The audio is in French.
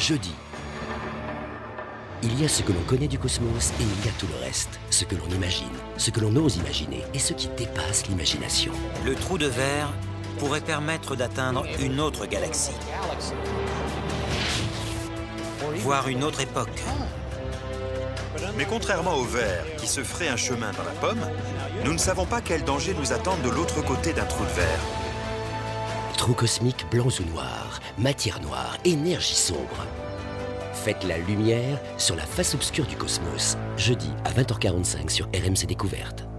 Jeudi. Il y a ce que l'on connaît du cosmos et il y a tout le reste. Ce que l'on imagine, ce que l'on ose imaginer et ce qui dépasse l'imagination. Le trou de verre pourrait permettre d'atteindre une autre galaxie. Voire une autre époque. Mais contrairement au verre qui se ferait un chemin dans la pomme, nous ne savons pas quels dangers nous attendent de l'autre côté d'un trou de verre. Trous cosmiques blancs ou noirs, matière noire, énergie sombre. Faites la lumière sur la face obscure du cosmos. Jeudi à 20h45 sur RMC Découverte.